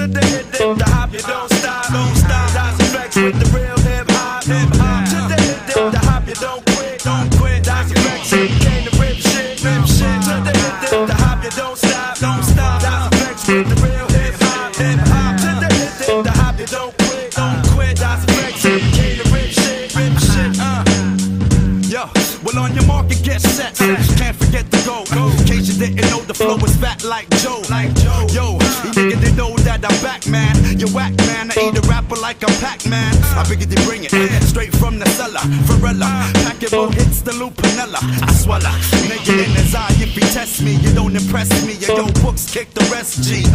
To the hip, the hop, you don't stop, don't stop. That's effects with the real hip hop, hip hop. To the hip, the hop, you don't quit, don't quit. That's effects, so you came to rip shit, rip shit. To the hip, the hop, you don't stop, don't stop. That's effects with the real hip hop, hip hop. To the hip, the hop, you don't quit, don't quit. That's effects, so you came to rip shit, rip shit. Yo, well on your market, get set. Can't forget the go. In case you didn't know, the flow is fat like Joe. Yo, you niggas didn't know that I'm back, man. You whack, man. I eat a rapper like I'm Pac-Man. I figured they bring it straight from the cellar. Varela, pack it more hits the Lupinella. I swallow, nigga in his eye. If he test me, you don't impress me. Yo, books kick the rest, G.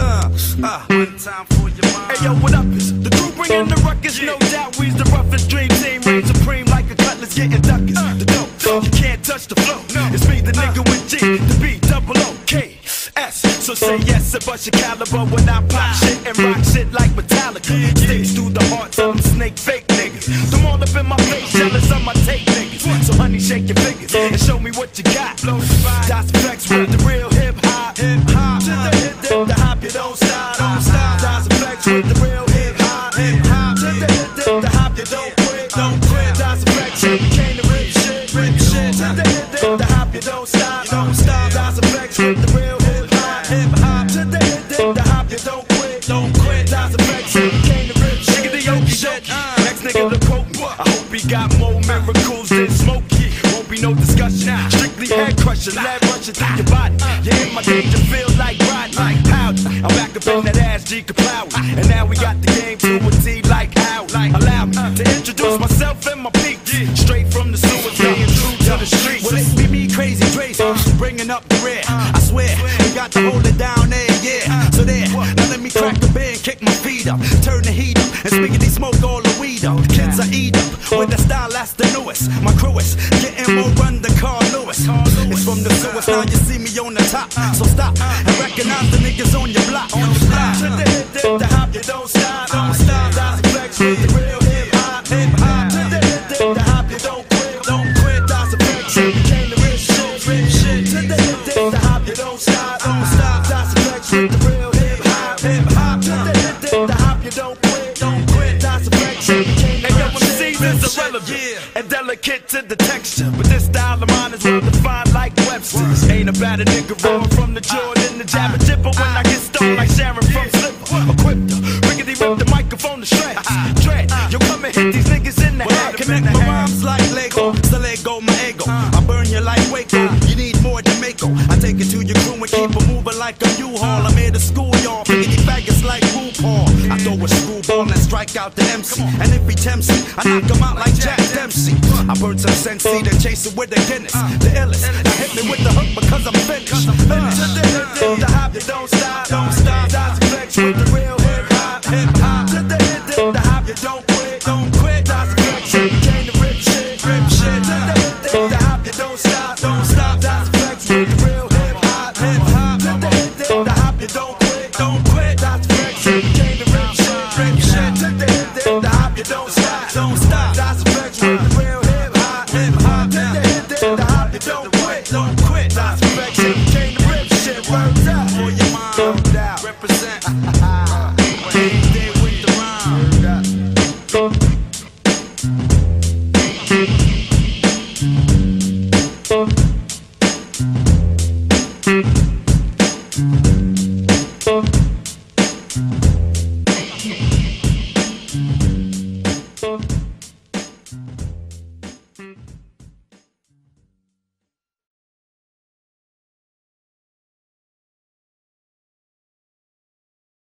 One time for your mind. Hey yo, what up? Is the crew bringing the ruckus? No doubt, we's the roughest dream team. Reign supreme like a cutlass getting duckers. The dope, you can't touch the flow. It's me, the nigga with G, the B, double O, K, S. So say yes and bust your caliber when I pop shit and rock shit like Metallica. Sticks through the hearts of them snake fake niggas. Them all up in my face, jealous of my tape niggas. So honey, shake your fingers and show me what you got. That's effects with the real hip hop, hip hop. To the hip, the hop, you don't stop, don't stop. That's effects with the real hip hop, hip hop. To the hip, the hop, you don't quit, don't quit. That's effects, so you came to rip shit, rip shit. To the hip, the hop, you don't stop, don't stop. That's effects with the real hip hop, hip hop. To the hip, the hop, you don't quit, don't quit. That's effects, so you came to rip shit. Nigga, the yoki shit. Next nigga to quote me. I hope he got more miracles than Smokey. Won't be no discussion. Strictly head crusher, lead rushing through your body. You in my danger, feel like riding like powder. I'm back up in that ass, G Kapow. And now we got the game to a T like how. Allow me to introduce myself and my peak. Straight from the sewers, staying true to the streets. Well, it be me, Crazy Trace, bringing up the rear. I swear, we got to hold it down there, yeah. So there, now let me crack the beer and kick my feet up. Turn the heat up, and spiggity smoke all the weed up. Kids I eat up, with the style that's the newest. My crew is getting more run than Carl Lewis. It's from the sewers, now you see me on the top. So stop, and recognize the niggas on your block. To the hip, the hop, you don't stop, don't stop. That's effects with the real hip hop, hip hop. To the hip, the hop, you don't quit, don't quit. That's effects, so you came to rip shit, rip shit. To the hip, the hop, you don't stop, don't stop. That's effects with the real hip hop, hip hop. To the hip, the hop, you don't quit, don't quit. That's effects, so you came to rip shit, rip shit. Irrelevant and delicate to the texture, but this style of mine is well defined like Webster's. Ain't about a nigga rolling from the Jordan, the jabber dipper when I get stoned like Sharon from Slipper. Equipped to riggedy rip the microphone to shreds. Dread, yo come and hit these niggas in the head. Connect my rhymes like Lego, still Lego my ego. I burn you like Waco, you need more Jamaica. I take it to your crew and keep it moving like a U-Haul. I'm here to school y'all, riggedy faggots like RuPaul. I throw a screwball and strike out the MC. And if he tempts me, I knock him out like Jack Dempsey. I burn some Sensi, then chase it with the Guinness. The illest, now hit me with the hook because I'm finished. The hop, you don't stop, don't stop. That's effects with the real hip hop, hip hop. To the hip, the hop, you don't quit, don't quit. That's effects, so you came to rip shit, rip shit. To the hip, the hop, you don't stop, don't stop. That's effects with the real hip hop, hip hop. To the hip, the hop, you don't quit, don't quit.